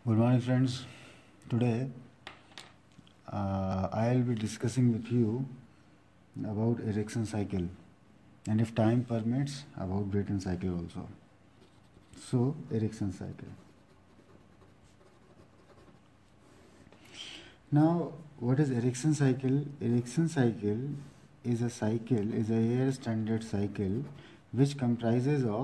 Good morning, friends. Today I'll be discussing with you about Ericsson cycle and, if time permits, about Brayton cycle also. So, Ericsson cycle. Now, what is Ericsson cycle? Ericsson cycle is a air standard cycle which comprises of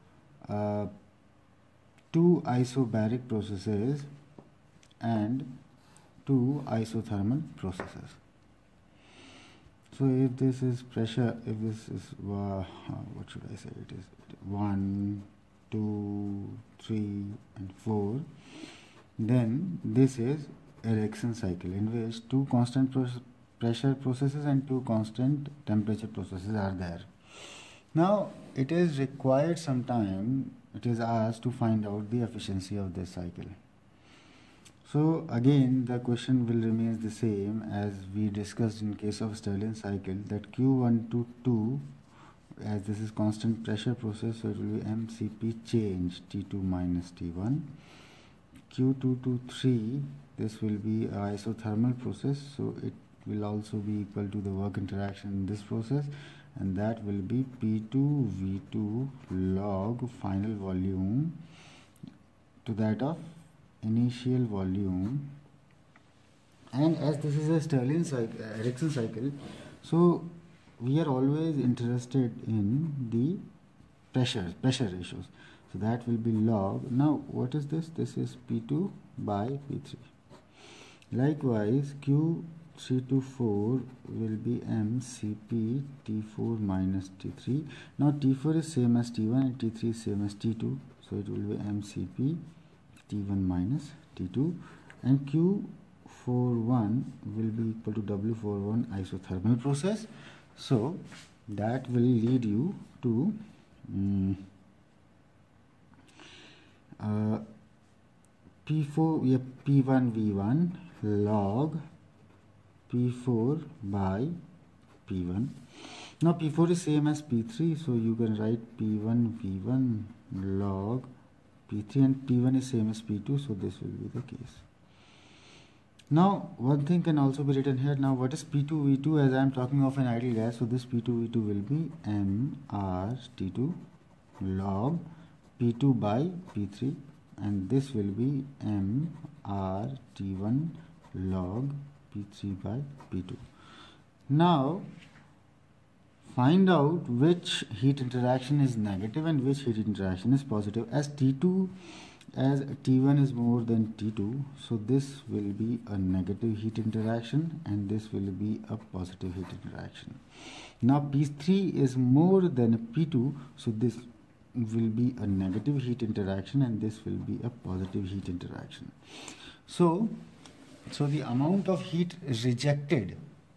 two isobaric processes and two isothermal processes. So if this is pressure, if this is what should I say, it is 1, 2, 3 and 4, then this is Ericsson cycle, in which two constant pressure processes and two constant temperature processes are there. Now it is required sometime, it is asked to find out the efficiency of this cycle. So again the question will remain the same as we discussed in case of Stirling cycle, that Q1 to 2, as this is constant pressure process, so it will be MCP change T2 minus T1. Q2 to 3, this will be an isothermal process, so it will also be equal to the work interaction in this process, and that will be P2 V2 log final volume to that of initial volume. And as this is a Stirling cycle, Ericsson cycle, so we are always interested in the pressure ratios, so that will be log. Now what is this? This is P2 by P3. Likewise Q3 to 4 will be MCP T4 minus T3. Now T4 is same as T1 and T3 is same as T2, so it will be MCP T1 minus T2, and Q41 will be equal to W41 isothermal process. So that will lead you to P4 P1 V1 log P4 by P1. Now P4 is same as P3, so you can write P1 V1 log P3, and P1 is same as P2, so this will be the case. Now one thing can also be written here. Now what is P2 V2? As I am talking of an ideal gas, so this P2 V2 will be mRT2 log P2 by P3, and this will be mRT1 log P3 by P2. Now find out which heat interaction is negative and which heat interaction is positive. As T1 is more than T2, so this will be a negative heat interaction and this will be a positive heat interaction. Now P3 is more than P2, so this will be a negative heat interaction and this will be a positive heat interaction. So the amount of heat rejected,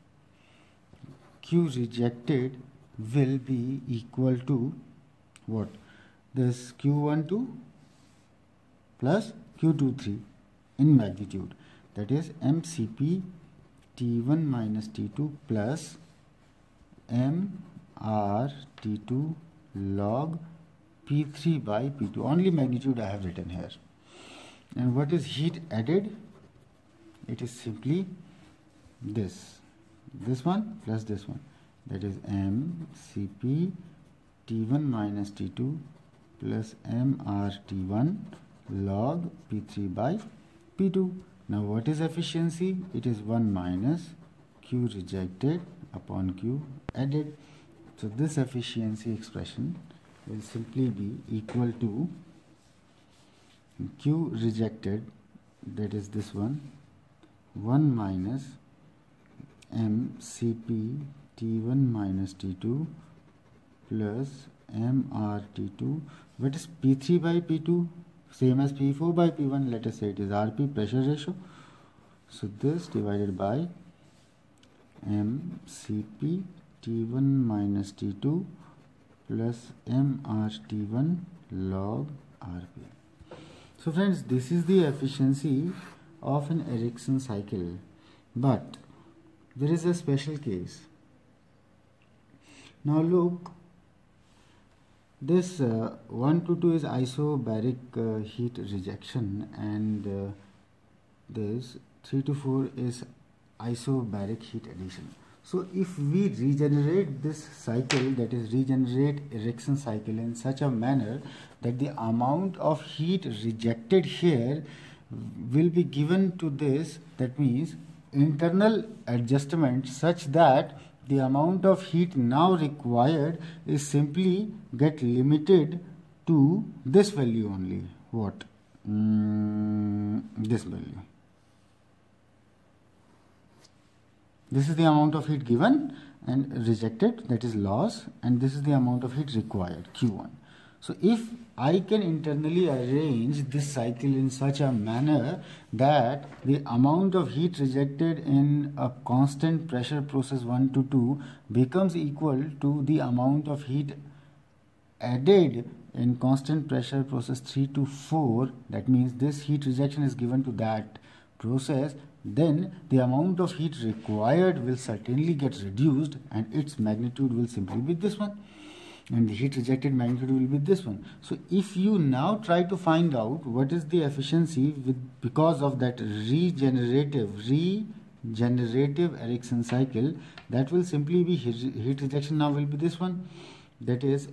Q rejected, will be equal to what? This Q12 plus Q23 in magnitude, that is MCP T1 minus T2 plus mRT2 log P3 by P2. Only magnitude I have written here. And what is heat added? It is simply this one plus this one, that is MCP T1 minus T2 plus mRT1 log P3 by P2. Now what is efficiency? It is 1 minus Q rejected upon Q added. So this efficiency expression will simply be equal to Q rejected, that is this one, 1 minus MCP T1 minus T2 plus mRT2. What is P3 by P2? Same as P4 by P1. Let us say it is RP, pressure ratio. So this divided by MCP T1 minus T2 plus mRT1 log RP. So friends, this is the efficiency of an Ericsson cycle, but there is a special case. Now look, this 1 to 2 is isobaric heat rejection, and this 3 to 4 is isobaric heat addition. So if we regenerate this cycle, that is regenerate Ericsson cycle in such a manner that the amount of heat rejected here will be given to this, that means internal adjustment such that the amount of heat now required is simply get limited to this value only. What? This value. This is the amount of heat given and rejected, that is loss, and this is the amount of heat required, Q1. So if I can internally arrange this cycle in such a manner that the amount of heat rejected in a constant pressure process 1 to 2 becomes equal to the amount of heat added in constant pressure process 3 to 4, that means this heat rejection is given to that process, then the amount of heat required will certainly get reduced and its magnitude will simply be this one, and the heat rejected magnitude will be this one. So if you now try to find out what is the efficiency because of that regenerative Ericsson cycle, that will simply be heat rejection now will be this one, that is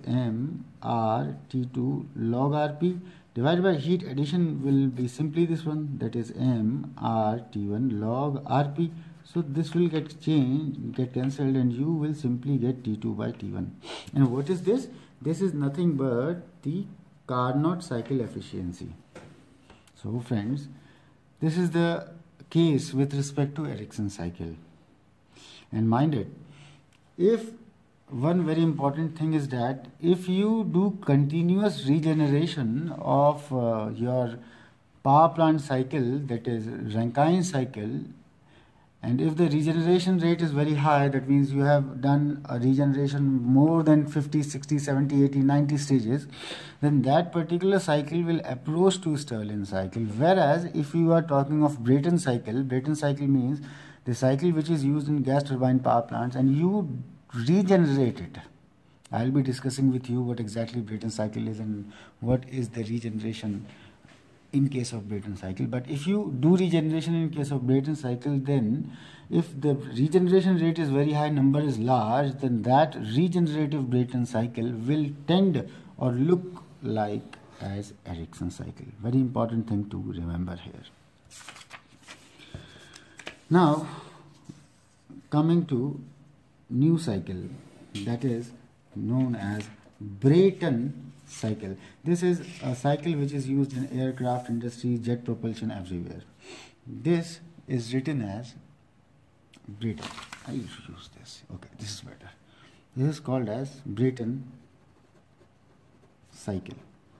mRT2 log Rp divided by heat addition will be simply this one, that is mRT1 log Rp. So this will get changed, get cancelled, and you will simply get T2 by T1. And what is this? This is nothing but the Carnot cycle efficiency. So friends, this is the case with respect to Ericsson cycle. And mind it, if one very important thing is that if you do continuous regeneration of your power plant cycle, that is Rankine cycle, and if the regeneration rate is very high, that means you have done a regeneration more than 50, 60, 70, 80, 90 stages, then that particular cycle will approach to Stirling cycle. Whereas if you are talking of Brayton cycle means the cycle which is used in gas turbine power plants, and you regenerate it. I will be discussing with you what exactly Brayton cycle is and what is the regeneration in case of Brayton cycle. But if you do regeneration in case of Brayton cycle, then if the regeneration rate is very high, number is large, then that regenerative Brayton cycle will tend or look like as Ericsson cycle. Very important thing to remember here. Now coming to new cycle, that is known as Brayton cycle. This is a cycle which is used in aircraft industry, jet propulsion, everywhere. This is written as Brayton. I will use this. Okay, this is better. This is called as Brayton cycle.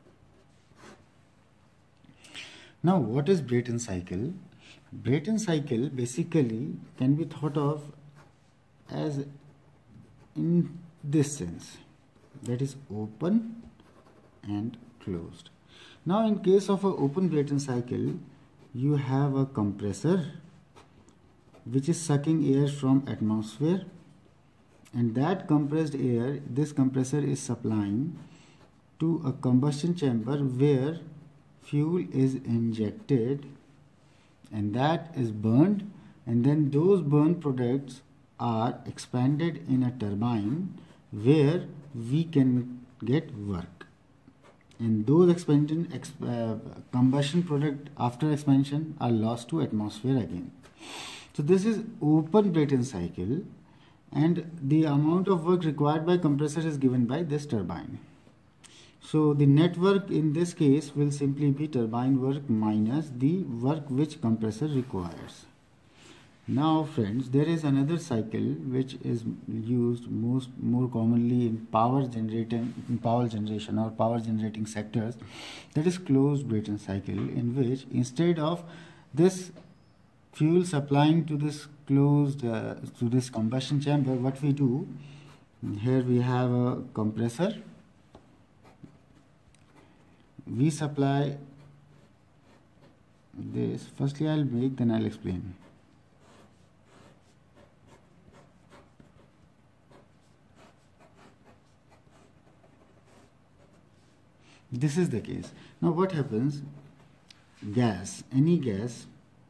Now, what is Brayton cycle? Brayton cycle basically can be thought of as in this sense, that is open and closed. Now in case of an open Brayton cycle, you have a compressor which is sucking air from atmosphere, and that compressed air, this compressor is supplying to a combustion chamber where fuel is injected and that is burned, and then those burned products are expanded in a turbine where we can get work, and those combustion product after expansion are lost to atmosphere again. So this is open Brayton cycle, and the amount of work required by compressor is given by this turbine. So the net work in this case will simply be turbine work minus the work which compressor requires. Now friends, there is another cycle which is used more commonly in power generation or power generating sectors, that is closed Brayton cycle, in which instead of this fuel supplying to this closed to this combustion chamber, what we do, here we have a compressor, we supply this. Firstly I'll make, then I'll explain. This is the case. Now what happens? Gas, any gas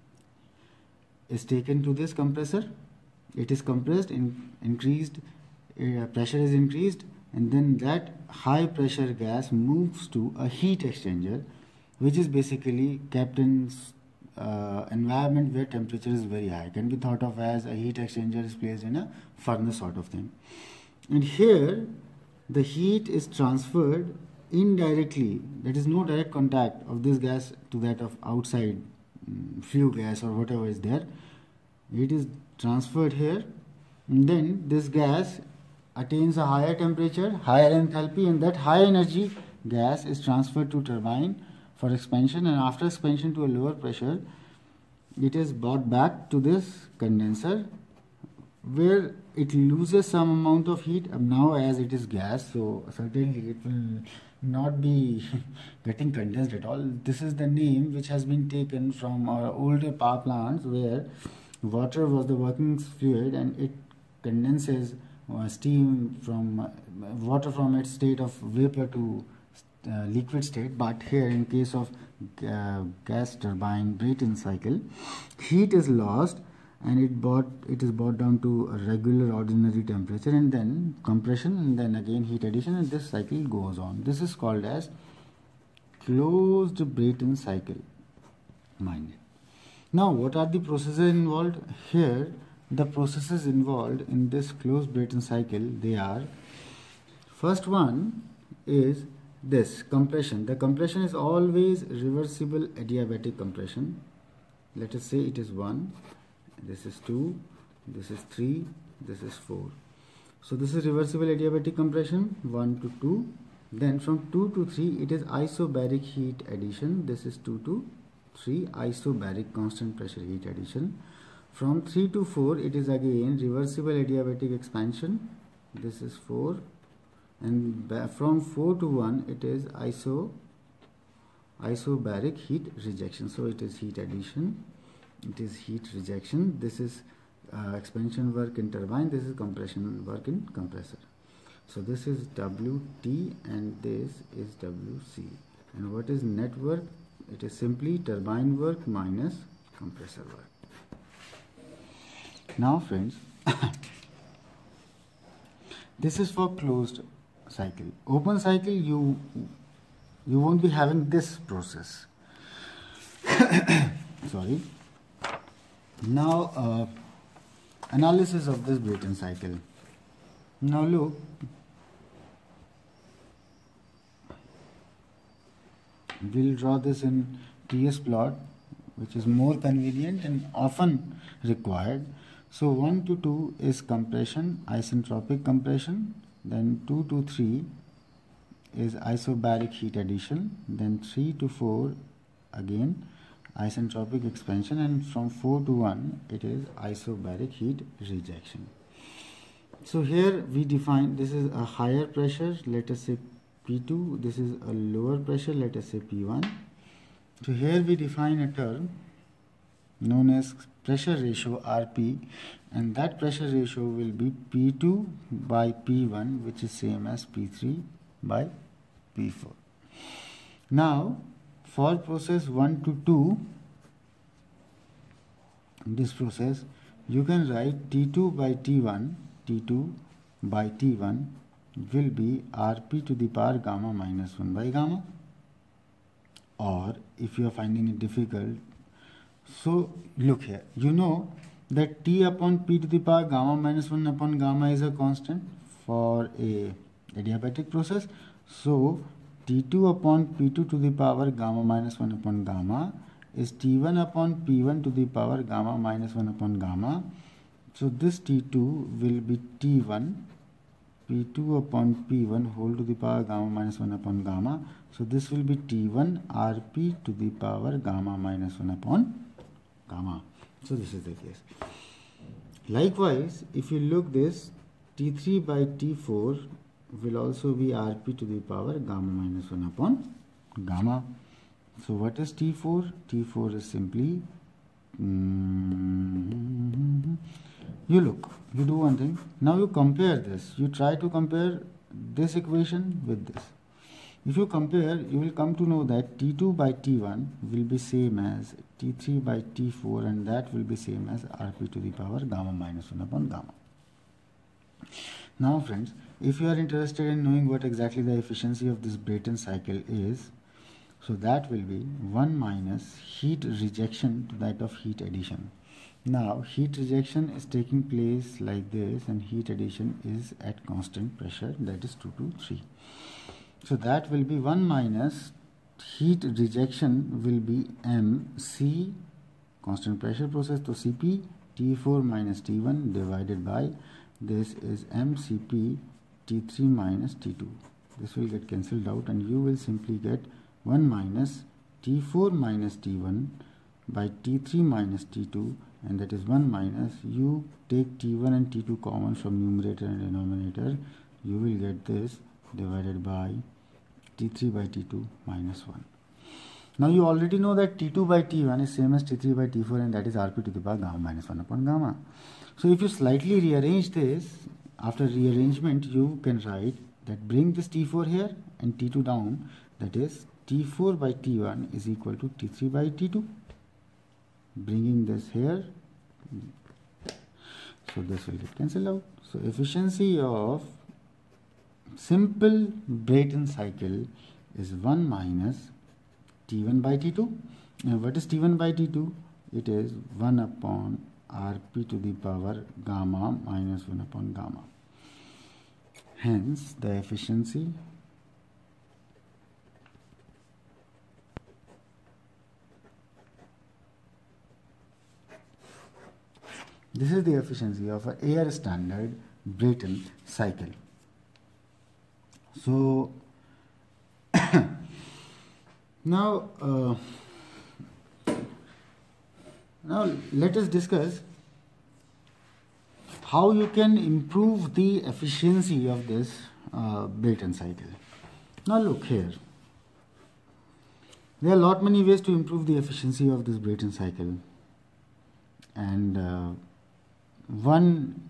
is taken to this compressor. It is compressed, increased pressure is increased, and then that high pressure gas moves to a heat exchanger, which is basically kept in environment where temperature is very high. Can be thought of as a heat exchanger is placed in a furnace sort of thing. And here the heat is transferred indirectly. There is no direct contact of this gas to that of outside flue gas or whatever is there. It is transferred here, and then this gas attains a higher temperature, higher enthalpy, and that high energy gas is transferred to turbine for expansion, and after expansion to a lower pressure, it is brought back to this condenser where it loses some amount of heat. Now as it is gas, so certainly it will not be getting condensed at all. This is the name which has been taken from our older power plants where water was the working fluid and it condenses steam from water from its state of vapor to liquid state. But here in case of gas turbine Brayton cycle, heat is lost and it is brought down to a regular ordinary temperature, and then compression, and then again heat addition, and this cycle goes on. This is called as closed Brayton cycle. Mind it. Now what are the processes involved? Here the processes involved in this closed Brayton cycle, they are, first one is this compression. The compression is always reversible adiabatic compression. Let us say it is 1, this is 2, this is 3, this is 4. So this is reversible adiabatic compression, 1 to 2. Then from 2 to 3 it is isobaric heat addition. This is 2 to 3, isobaric constant pressure heat addition. From 3 to 4 it is again reversible adiabatic expansion. This is 4. And from 4 to 1 it is isobaric heat rejection. So it is heat addition, it is heat rejection. This is expansion work in turbine, this is compression work in compressor. So this is WT and this is WC. And what is net work? It is simply turbine work minus compressor work. Now friends, this is for closed cycle. Open cycle, you won't be having this process. Sorry. Now analysis of this Brayton cycle. Now look, we'll draw this in TS plot, which is more convenient and often required. So 1 to 2 is compression, isentropic compression. Then 2 to 3 is isobaric heat addition. Then 3 to 4 again isentropic expansion, and from 4 to 1 it is isobaric heat rejection. So here we define, this is a higher pressure, let us say P2, this is a lower pressure, let us say P1. So here we define a term known as pressure ratio RP, and that pressure ratio will be P2 by P1, which is same as P3 by P4. Now for process 1 to 2, in this process you can write T2 by T1, T2 by T1 will be Rp to the power gamma minus 1 by gamma. Or if you are finding it difficult, so look here, you know that T upon P to the power gamma minus 1 upon gamma is a constant for a adiabatic process. So T2 upon P2 to the power gamma minus 1 upon gamma is T1 upon P1 to the power gamma minus 1 upon gamma. So this T2 will be T1 P2 upon P1 whole to the power gamma minus 1 upon gamma. So this will be T1 Rp to the power gamma minus 1 upon gamma. So this is the case. Likewise, if you look this, T3 by T4 will also be Rp to the power gamma minus 1 upon gamma. So what is T4? T4 is simply, you look, you do one thing. Now you compare this. You try to compare this equation with this. If you compare, you will come to know that T2 by T1 will be same as T3 by T4, and that will be same as Rp to the power gamma minus 1 upon gamma. Now friends, if you are interested in knowing what exactly the efficiency of this Brayton cycle is, so that will be 1 minus heat rejection to that of heat addition. Now heat rejection is taking place like this, and heat addition is at constant pressure, that is 2 to 3. So that will be 1 minus heat rejection will be MC, constant pressure process, so Cp T4 minus T1 divided by this is MCP T3 minus T2. This will get cancelled out, and you will simply get 1 minus T4 minus T1 by T3 minus T2, and that is 1 minus, you take T1 and T2 common from numerator and denominator, you will get this divided by T3 by T2 minus 1. Now you already know that T2 by T1 is same as T3 by T4, and that is Rp to the power gamma minus 1 upon gamma. So if you slightly rearrange this, after rearrangement you can write that bring this T4 here and T2 down, that is T4 by T1 is equal to T3 by T2. Bringing this here, so this will get cancelled out. So efficiency of simple Brayton cycle is 1 minus T1 by T2. And what is T1 by T2? It is 1 upon Rp to the power gamma minus 1 upon gamma. Hence the efficiency this is the efficiency of an air standard Brayton cycle. So now let us discuss how you can improve the efficiency of this Brayton cycle. Now look here, there are many ways to improve the efficiency of this Brayton cycle, and one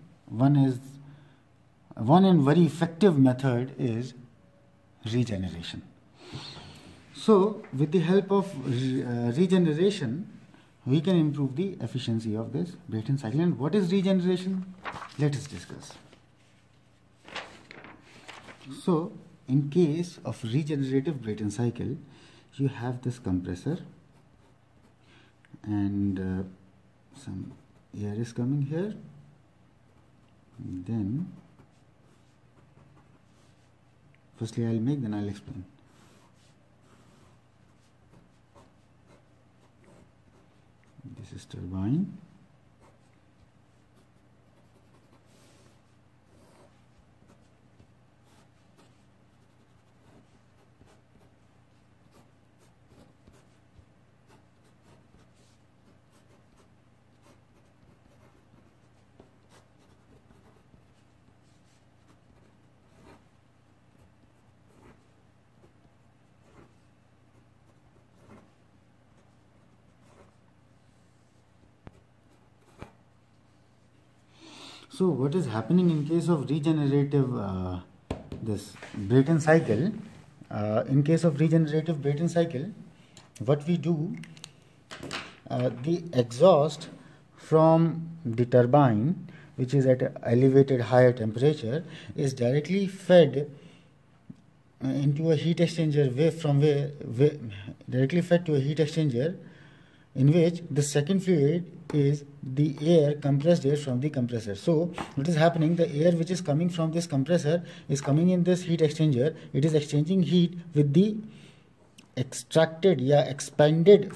and very effective method is regeneration. So with the help of regeneration, we can improve the efficiency of this Brayton cycle. And what is regeneration? Let us discuss. So in case of regenerative Brayton cycle, you have this compressor, and some air is coming here, then firstly I'll make, then I'll explain. This is turbine. So what is happening in case of regenerative this Brayton cycle? In case of regenerative Brayton cycle, what we do, the exhaust from the turbine, which is at an elevated higher temperature, is directly fed into a heat exchanger directly fed to a heat exchanger, in which the second fluid is the air, compressed air from the compressor. So what is happening, the air which is coming from this compressor is coming in this heat exchanger, it is exchanging heat with the expanded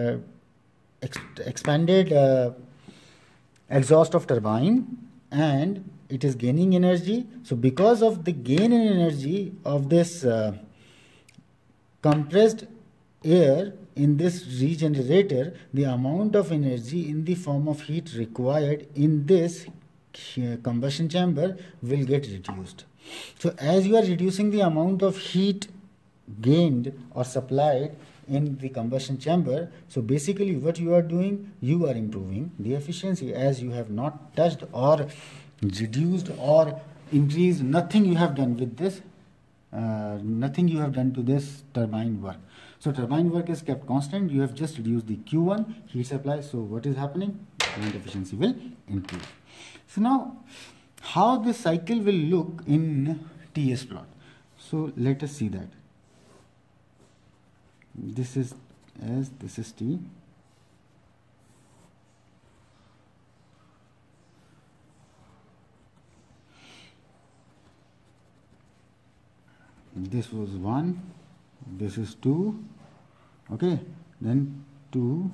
exhaust of turbine, and it is gaining energy. So because of the gain in energy of this compressed air in this regenerator, the amount of energy in the form of heat required in this combustion chamber will get reduced. So as you are reducing the amount of heat gained or supplied in the combustion chamber, so basically what you are doing, you are improving the efficiency, as you have not touched or reduced or increased, nothing you have done with this nothing you have done to this turbine work. So turbine work is kept constant. You have just reduced the Q1 heat supply. So what is happening? Current efficiency will increase. So now, how this cycle will look in TS plot? So let us see that. This is S, this is T. This was 1, this is 2, okay, then 2,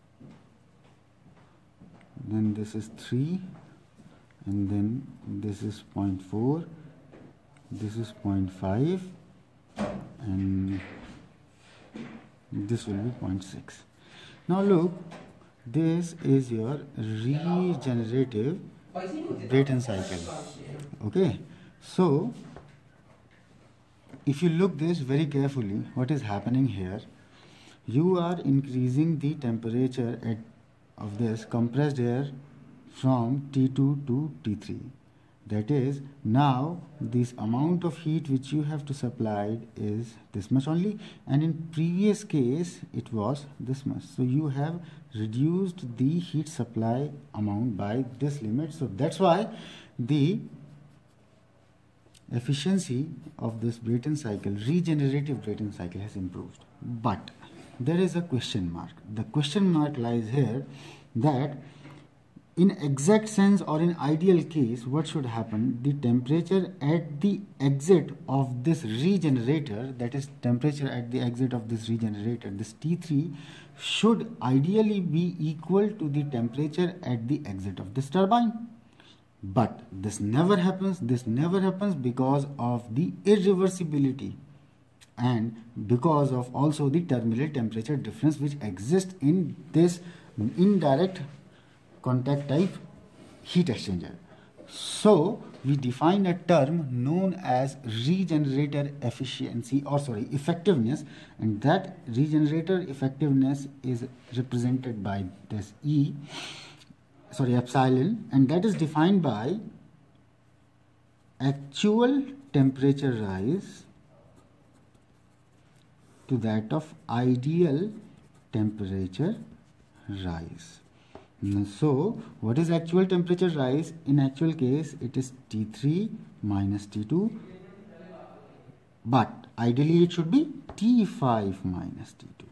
then this is 3, and then this is 0.4, this is 0.5, and this will be 0.6. Now look, this is your regenerative Brayton cycle, okay. So if you look this very carefully, what is happening here, you are increasing the temperature of this compressed air from T2 to T3. That is, now this amount of heat which you have to supply is this much only, and in previous case it was this much. So you have reduced the heat supply amount by this limit. So that's why the efficiency of this Brayton cycle, regenerative Brayton cycle, has improved. But there is a question mark. The question mark lies here that in exact sense or in ideal case, what should happen? The temperature at the exit of this regenerator, that is temperature at the exit of this regenerator, this T3, should ideally be equal to the temperature at the exit of this turbine. But this never happens. This never happens because of the irreversibility and because of also the terminal temperature difference which exists in this indirect contact type heat exchanger. So we define a term known as regenerator efficiency, or sorry, effectiveness, and that regenerator effectiveness is represented by this epsilon, and that is defined by actual temperature rise to that of ideal temperature rise. So what is actual temperature rise? In actual case it is T3 minus T2, but ideally it should be T5 minus T2.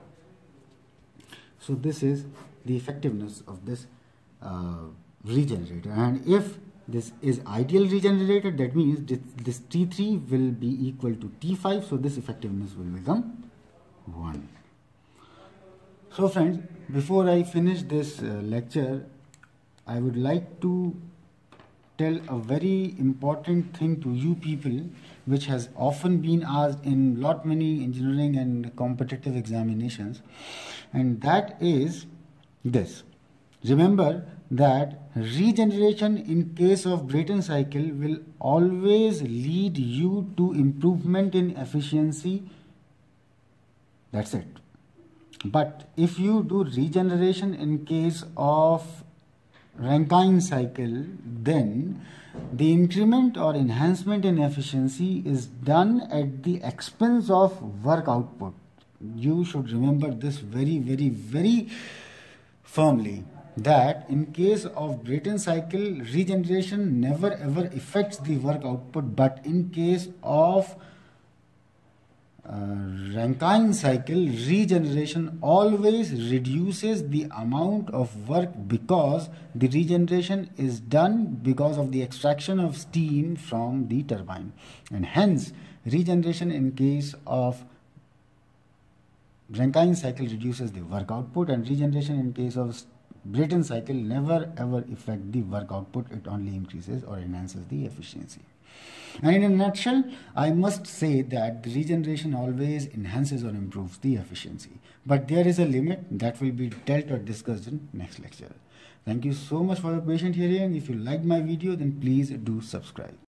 So this is the effectiveness of this regenerator, and if this is ideal regenerator, that means this T3 will be equal to T5, so this effectiveness will become 1. So friends, before I finish this lecture, I would like to tell a very important thing to you people, which has often been asked in many engineering and competitive examinations, and that is this. Remember that regeneration in case of Brayton cycle will always lead you to improvement in efficiency. That's it. But if you do regeneration in case of Rankine cycle, then the increment or enhancement in efficiency is done at the expense of work output. You should remember this very, very, very firmly, that in case of Brayton cycle, regeneration never ever affects the work output, but in case of Rankine cycle, regeneration always reduces the amount of work because the regeneration is done because of the extraction of steam from the turbine, and hence regeneration in case of Rankine cycle reduces the work output, and regeneration in case of Brayton cycle never ever affect the work output. It only increases or enhances the efficiency. And in a nutshell, I must say that the regeneration always enhances or improves the efficiency. But there is a limit that will be dealt or discussed in next lecture. Thank you so much for your patient hearing. If you liked my video, then please do subscribe.